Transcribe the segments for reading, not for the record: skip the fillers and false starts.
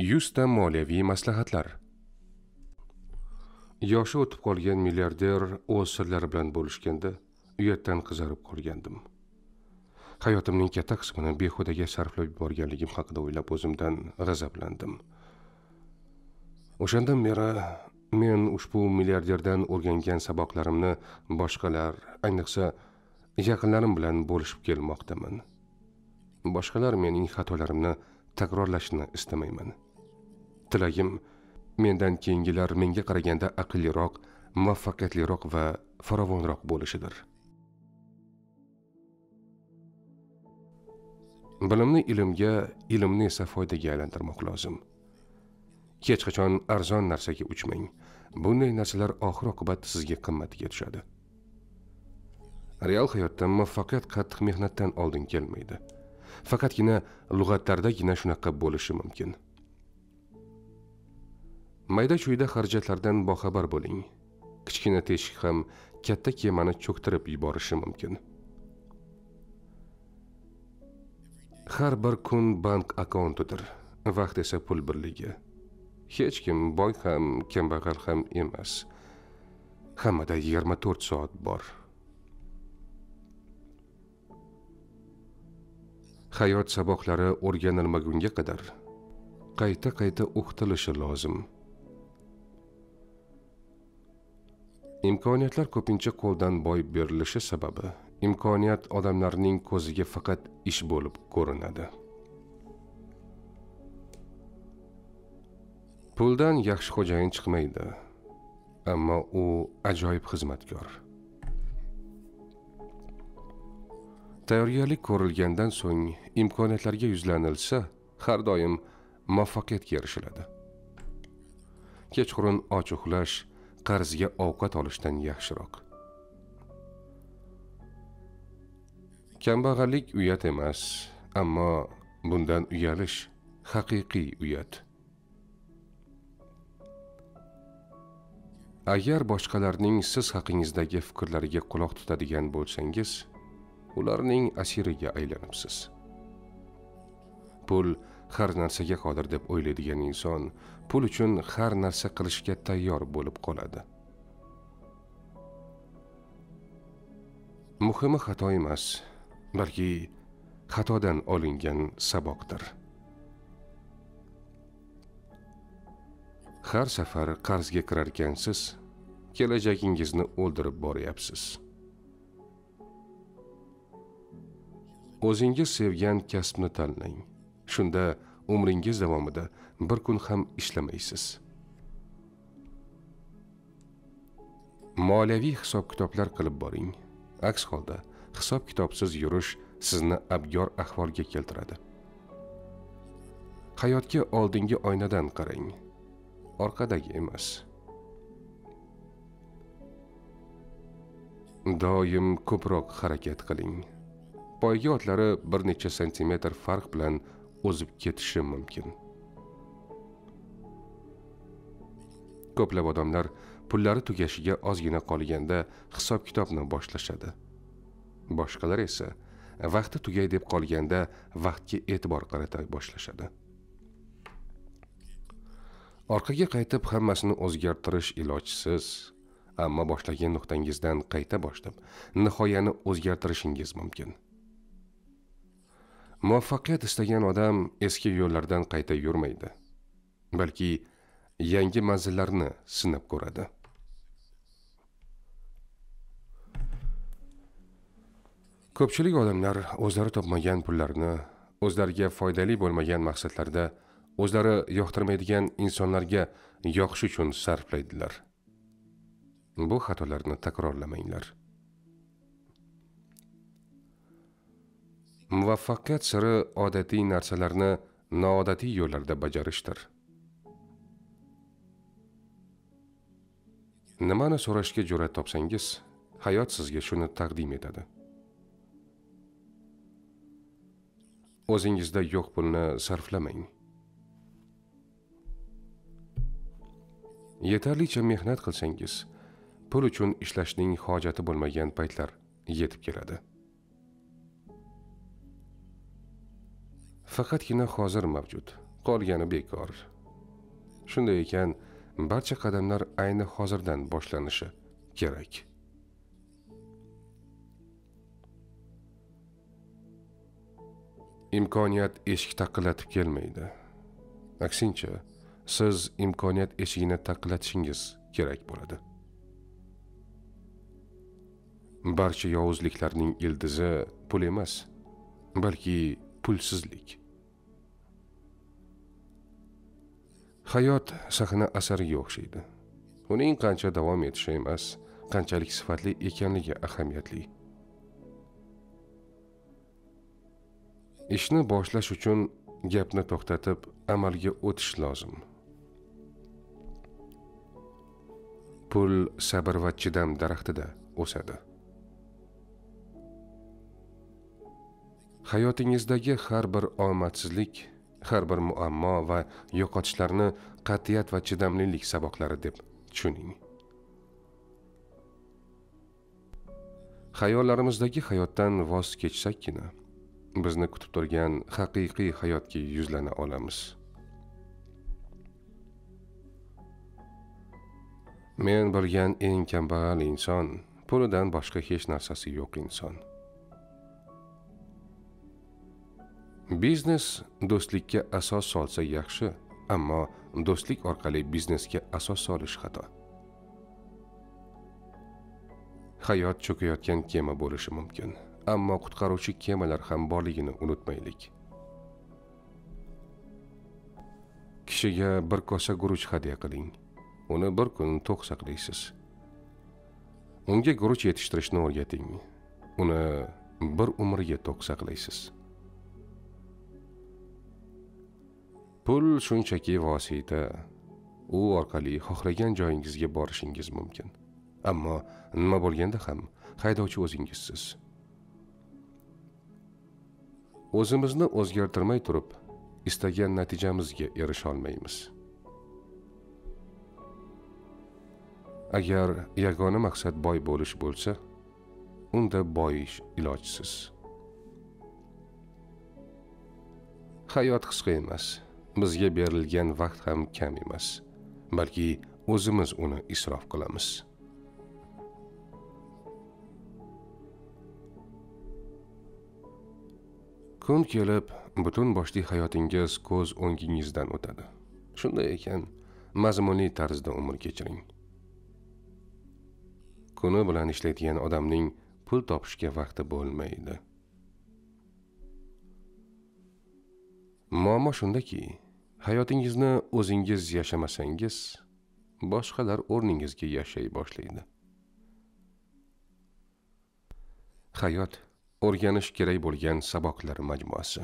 100 ta moliyaviy maslahatlar. Yoshi o'tib qolgan milliarder o'z sirlari bilan bo'lishganda uyatdan qizarib qolgandim. Hayotimning katta qismini behudaga sarflab yuborganligim haqida o'ylab o'zimdan g'azablandim. O'shandan beri men ushbu milliarderdan o'rgangan saboqlarimni boshqalar, ayniqsa yaqinlarim bilan bo'lishib kelmoqdaman. Boshqalar mening xatolarimni takrorlashni istamayman. Tilagim mendan keyingilar menga qaraganda aqlliroq, muvaffaqiyatliroq va farovonroq bo'lishidir. Bilimni ilmga, ilmni esa foydaga aylantirmoq lozim. Hech qachon arzon narsaga uchmang. Bunday narsalar oxir-oqibat sizga qimmatiga tushadi. Real hayotda muvaffaqiyat qattiq mehnatdan oldin kelmaydi. Faqatgina lug'atlardagina shunaqa bo'lishi mumkin. Mayda-chuyda xarajatlardan boxabar bo'ling. Kichkina teshik ham katta kemani cho'ktirib yuborishi mumkin. Har bir kun bank akkauntidir, vaqt esa pul birligi. Hech kim boy ham, kambag'al ham emas. Hammada 24 soat bor. Hayot saboqlari o'rganilmagunga qadar qayta o'qitilishi lozim. Imkoniyatlar ko'pincha qo'ldan boy berilishi sababi imkoniyat odamlarning ko'ziga faqat ish bo'lib ko'rinadi. Puldan yaxshi xo'jayin chiqmaydi, ammo u ajoyib xizmatkor. Tayyorgarlik ko'rilgandan so'ng imkoniyatlarga yuzlanilsa, har doim muvaffaqiyatga erishiladi. Kechqurun och uxlash qarzga ovqat olishdan yaxshiroq. Kambag'allik uyat emas, ammo bundan uyalish haqiqiy uyat. Agar boshqalarning siz haqingizdagi fikrlariga quloq tutadigan bo'lsangiz, ularning asiriga aylanibsiz. Pul har narsaga qodir deb o'ylaydigan inson pul uchun har narsa qilishga tayyor bo'lib qoladi. Muhimi xato emas, balki xatodan olingan saboqdir. Har safar qarzga kirarkansiz, kelajagingizni o'ldirib boryapsiz. O'zingiz sevgan kasbni tanlang. Shunda umringiz davomida bir kun ham ishlamaysiz. Moliyaviy hisob-kitoblar qilib boring. Aks holda hisob-kitobsiz yurish sizni abgor ahvolga keltiradi. Hayotga oldingi oynadan qarang, orqadagi emas. Doim ko'proq harakat qiling. Poyga otlari bir necha santimetr farq bilan o'zib ketishi mumkin. Ko'plab odamlar pullari tugashiga ozgina qolganda hisob-kitobni boshlashadi. Boshqalar esa vaqti tugay deb qolganda vaqtga e'tibor qarata boshlashadi. Orqaga qaytib hammasini o'zgartirish ilojsiz, ammo boshlagan nuqtangizdan qayta boshlab, nihoyani o'zgartirishingiz mumkin. Muvaffaqiyat istagan odam eski yo'llardan qayta yurmaydi, balki yangi manzillarni sinab ko'radi. Ko'pchilik odamlar o'zlari topmagan pullarni o'zlariga foydali bo'lmagan maqsadlarda, o'zlari yoqtirmaydigan insonlarga yoqish uchun sarflaydilar. Bu xatolarni takrorlamanglar. Muvaffaqiyat siri odatiy narsalarni noodatiy yo'llarda bajarishdir. Nimani so'rashga jur'at topsangiz, hayot sizga shuni taqdim etadi. O'zingizda yo'q pulni sarflamang. Yetarlicha mehnat qilsangiz, pul uchun ishlashning hojati bo'lmagan paytlar yetib keladi. Faqatgina hozir mavjud, qolgani bekor. Shunday ekan, barcha qadamlar ayni hozirdan boshlanishi kerak. Imkoniyat eshik taqillatib kelmaydi. Aksincha, siz imkoniyat eshigini taqillatishingiz kerak bo'ladi. Barcha yovuzliklarning ildizi pul emas, balki pulsizlik. Hayot sahna asariga o'xshaydi. Uning qancha davom etishi emas, qanchalik sifatli ekanligi ahamiyatli. Ishni boshlash uchun gapni to'xtatib, amalga o'tish lozim. Pul sabr va chidam daraxtida o'sadi. Hayotingizdagi har bir omadsizlik, har bir muammo va yo'qotishlarni qat'iyat va chidamlilik saboqlari deb tushuning. Xayollarimizdagi hayotdan voz kechsakkina, bizni kutib turgan haqiqiy hayotga yuzlana olamiz. Men bilgan eng kambag'al inson, pulidan boshqa hech narsasi yo'q inson. Biznes do'stlikka asos solsa yaxshi, ammo do'stlik orqali biznesga asos solish xato. Hayot cho'kayotgan kema bo'lishi mumkin, ammo qutqaruvchi kemalar ham borligini unutmaylik. Kishiga bir kosa guruch hadya qiling. Uni bir kun to'q saqlaysiz. Unga guruch yetishtirishni o'rgating. Uni bir umrga to'q saqlaysiz. Pul shunchaki vosita. U orqali xohlagan joyingizga borishingiz mumkin. Ammo nima bo'lganda ham haydovchi o'zingizsiz. O'zimizni o'zgartirmay turib, istagan natijamizga erisha olmaymiz. Agar yagona maqsad boy bo'lish bo'lsa, unda boyish ilojsiz. Hayot qisqa emas, bizga berilgan vaqt ham kam emas, balki o'zimiz uni isrof qilamiz. Kun kelib, butun boshli hayotingiz ko'z o'ngingizdan o'tadi. Shunday ekan, mazmunli tarzda umr kechiring. Kuni bilan ishlaydigan odamning pul topishga vaqti bo'lmaydi. Muammo shundaki, hayotingizni o'zingiz yashamasangiz, boshqalar o'rningizga yashay boshlaydi. Hayot o'rganish kerak bo'lgan saboqlar majmuasi.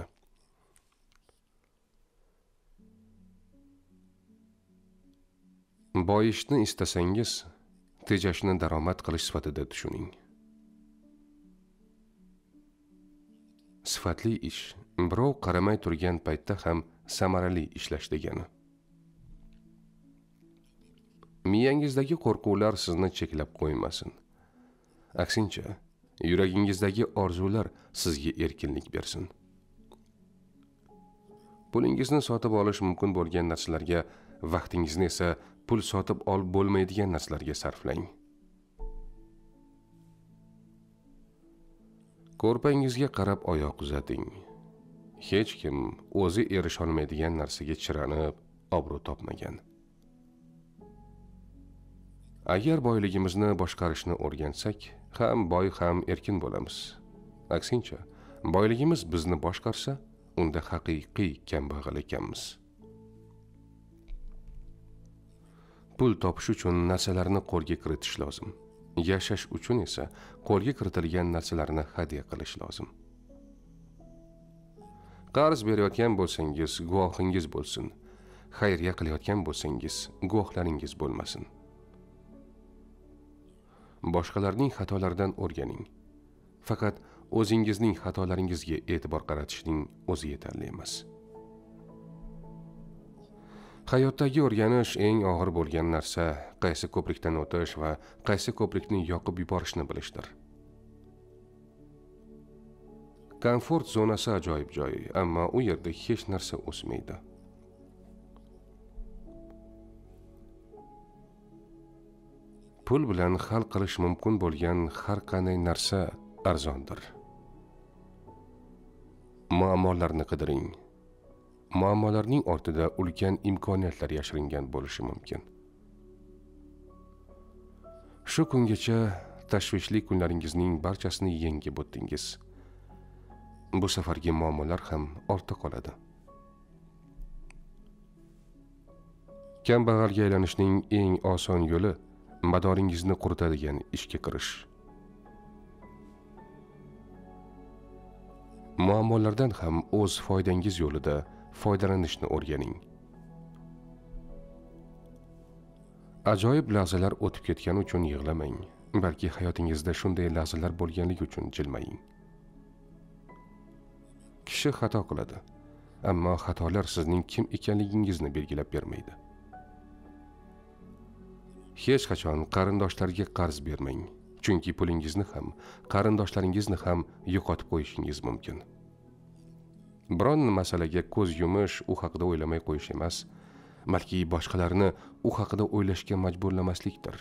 Boyishni istasangiz, tejashni daromad qilish sifatida tushuning. Sifatli ish birov qaramay turgan paytda ham samarali ishlash degani. Miyangizdagi qo'rquvlar sizni cheklab qo'ymasin. Aksincha, yuragingizdagi orzular sizga erkinlik bersin. Pulingizni sotib olish mumkin bo'lgan narsalarga, vaqtingizni esa pul sotib olib bo'lmaydigan narsalarga sarflang. Ko'rpangizga qarab oyoq uzating. Hech kim o'zi erisha olmaydigan narsaga chiranib, obro' topmagan. Agar boyligimizni boshqarishni o'rgansak, ham boy ham erkin bo'lamiz. Aksincha, boyligimiz bizni boshqarsa, unda haqiqiy kambag'al ekanmiz. Pul topish uchun narsalarni qo'lga kiritish lozim. Yashash uchun esa qo'lga kiritilgan narsalarni hadya qilish lozim. Qarz berayotgan bo'lsangiz, guvohingiz bo'lsin. Xayriya qilayotgan bo'lsangiz, guvohlaringiz bo'lmasin. Boshqalarning xatolaridan o'rganing. Faqat o'zingizning xatolaringizga e'tibor qaratishning o'zi yetarli emas. Hayotdagi o'rganish eng og'ir bo'lgan narsa qaysi ko'prikdan o'tish va qaysi ko'prikni yoqib yuborishni bilishdir. Komfort zonasi ajoyib joy, ammo u yerda hech narsa o'smaydi. pul bilan hal qilish mumkin bo'lgan har qanday narsa arzondir. Muammolarni qidiring. Muammolarning ortida ulkan imkoniyatlar yashiringan bo'lishi mumkin. Shu kungacha tashvishli kunlaringizning barchasini yengib o'tdingiz. Bu safargi muammolar ham ortda qoladi. Kambag'alga aylanishning eng oson yo'li madoringizni quritadigan ishga kirish. Muammolardan ham o'z foydangiz yo'lida foydalanishni o'rganing. Ajoyib lahzalar o'tib ketgani uchun yig'lamang, balki hayotingizda shunday lahzalar bo'lganligi uchun jilmaying. Kishi xato qiladi, ammo xatolar sizning kim ekanligingizni belgilab bermaydi. Hech qachon qarindoshlarga qarz bermang, chunki pulingizni ham, qarindoshlaringizni ham yo'qotib qo'yishingiz mumkin. Biron masalaga ko'z yumish u haqida o'ylamay qo'yish emas, balki boshqalarni u haqida o'ylashga majburlamaslikdir.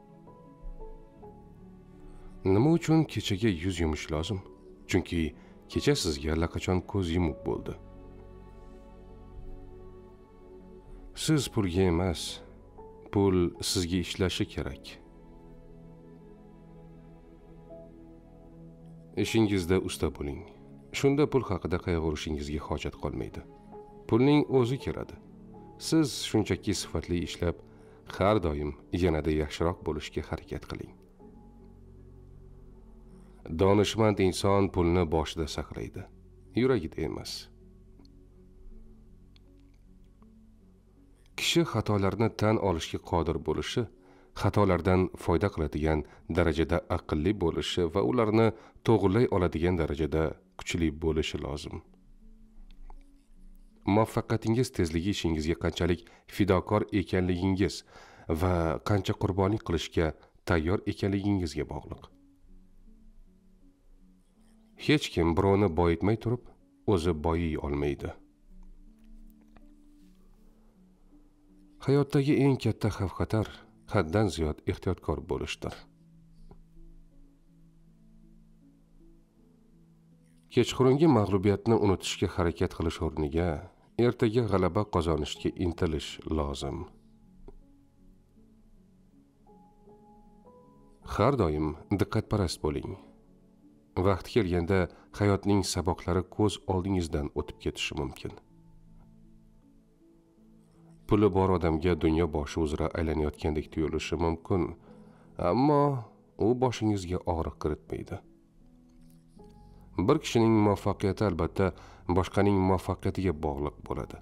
Nima uchun kechaga yuz yumish lozim? Chunki kecha sizga allaqachon ko'z yumib bo'ldi. Siz pulga emas, pul sizga ishlashi kerak. Ishingizda usta bo'ling. Shunda pul haqida qayg'urishingizga hojat qolmaydi. Pulning o'zi keladi. Siz shunchaki sifatli ishlab, har doim yanada yaxshiroq bo'lishga harakat qiling. Donishmand inson pulni boshida saqlaydi, yuragida emas. Kishi xatolarni tan olishga qodir bo'lishi, xatolardan foyda qiladigan darajada aqlli bo'lishi va ularni to'g'rilay oladigan darajada kuchli bo'lishi lozim. Muvaffaqiyatingiz tezligi ishingizga qanchalik fidokor ekanligingiz va qancha qurbonlik qilishga tayyor ekanligingizga bog'liq. Hech kim birovni boyitmay turib, o'zi boyiy olmaydi. Hayotdagi eng katta xavf-xatar haddan ziyod ehtiyotkor bo'lishdir. Kechqurungi mag'lubiyatni unutishga harakat qilish o'rniga ertaga g'alaba qozonishga intilish lozim. Har doim diqqatparast bo'ling. Vaqt kelganda hayotning saboqlari ko'z oldingizdan o'tib ketishi mumkin. Puli bor odamga dunyo boshi uzra aylanayotgandek tuyulishi mumkin, ammo u boshingizga og'riq kiritmaydi. Bir kishining muvaffaqiyati albatta boshqaning muvaffaqiyatiga bog'liq bo'ladi.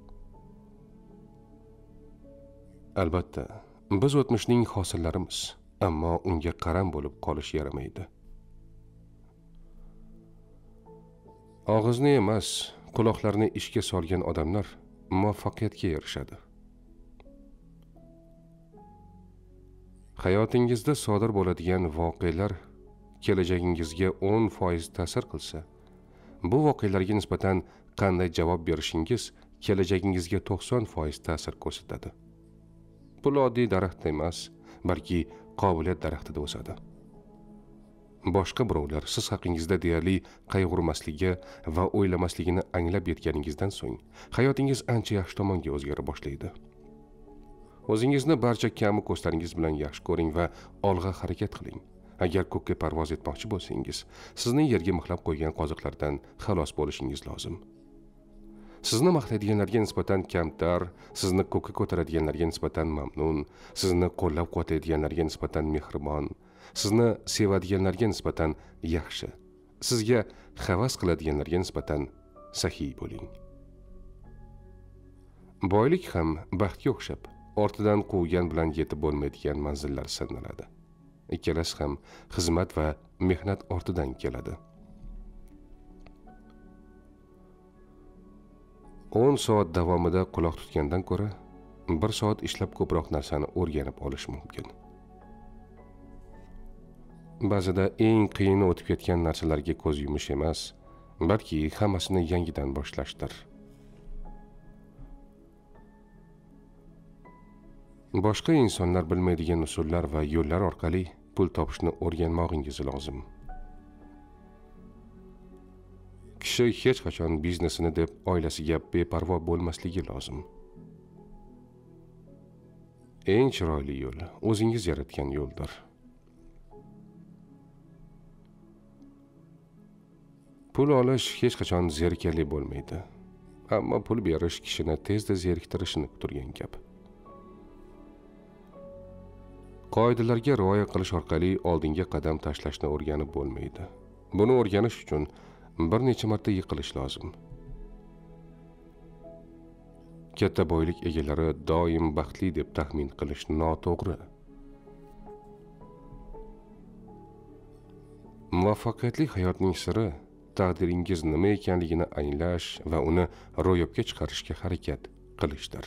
Albatta, biz o'tmishning hosillarimiz, ammo unga qaram bo'lib qolish yaramaydi. Og'izni emas, quloqlarni ishga solgan odamlar muvaffaqiyatga erishadi. Hayotingizda sodir bo'ladigan voqealar kelajagingizga 10% ta'sir qilsa, bu voqealarga nisbatan qanday javob berishingiz kelajagingizga 90% ta'sir ko'rsatadi. Pul oddiy daraxt emas, balki qobiliyat daraxtida o'sadi. Boshqa birovlar siz haqingizda deyarli qayg'urmasligi va o'ylamasligini anglab yetganingizdan so'ng, hayotingiz ancha yaxshi tomonga o'zgara boshlaydi. O'zingizni barcha kamu ko'zlaringiz bilan yaxshi ko'ring va olg'a harakat qiling. Agar ko'kka parvoz etmoqchi bo'lsangiz, sizni yerga mixlab qo'ygan qoziqlardan xalos bo'lishingiz lozim. Sizni maqtaydiganlarga nisbatan kamtar, sizni ko'kka ko'taradiganlarga nisbatan mamnun, sizni qo'llab-quvvatlaydiganlarga nisbatan mehribon, sizni sevadiganlarga nisbatan yaxshi, sizga havas qiladiganlarga nisbatan saxiy bo'ling. Boylik ham baxtga o'xshab, ortidan quvgan bilan yetib bo'lmaydigan manzillar sanaladi. Ikkalasi ham xizmat va mehnat ortidan keladi. 10 soat davomida quloq tutgandan ko'ra, 1 soat ishlab ko'proq narsani o'rganib olish mumkin. Ba'zida eng qiyini o'tib ketgan narsalarga ko'z yumish emas, balki hammasini yangidan boshlashdir. Boshqa insonlar bilmaydigan usullar va yo'llar orqali pul topishni o'rganmoqingiz lozim. Kishi hech qachon biznesini deb oilasiga beparvo bo'lmasligi lozim. Eng chiroyli yo'l o'zingiz yaratgan yo'ldir. Pul olish hech qachon zerikarli bo'lmaydi. Ammo pul berish kishini tezda zeriktirishini kutilgan gap. Qoidalarga rioya qilish orqali oldinga qadam tashlashni o'rganib bo'lmaydi. Buni o'rganish uchun bir necha marta yiqilish lozim. Katta boylik egalari doim baxtli deb taxmin qilish noto'g'ri. Muvaffaqiyatli hayotning siri taqdiringiz nima ekanligini anglash va uni ro'yobga chiqarishga harakat qilishdir.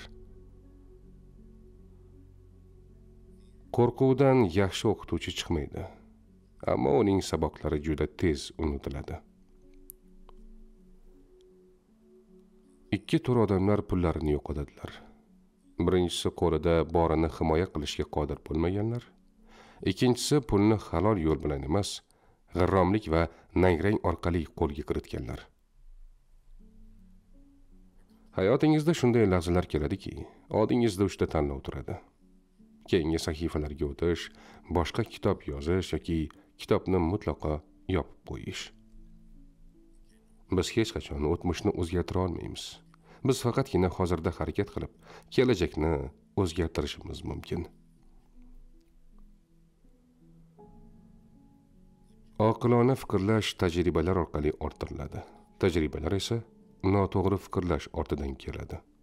Qo'rquvdan yaxshi o'qituvchi chiqmaydi, ammo uning saboqlari juda tez unutiladi. Ikki tur odamlar pullarini yo'qotadilar. Birinchisi qo'lida borini himoya qilishga qodir bo'lmaganlar, ikkinchisi pulni halol yo'l bilan emas, g'irromlik va nangrang orqali qo'lga kiritganlar. Hayotingizda shunday lahzalar keladiki, oldingizda 3 ta tanlov turadi. Keyingi sahifalarga o'tish, boshqa kitob yozish yoki kitobni mutlaqo yopib qo'yish. Biz hech qachon o'tmishni o'zgartira olmaymiz. Biz faqatgina hozirda harakat qilib, kelajakni o'zgartirishimiz mumkin. Oqilona fikrlash tajribalar orqali orttiriladi. Tajribalar esa noto'g'ri fikrlash ortidan keladi.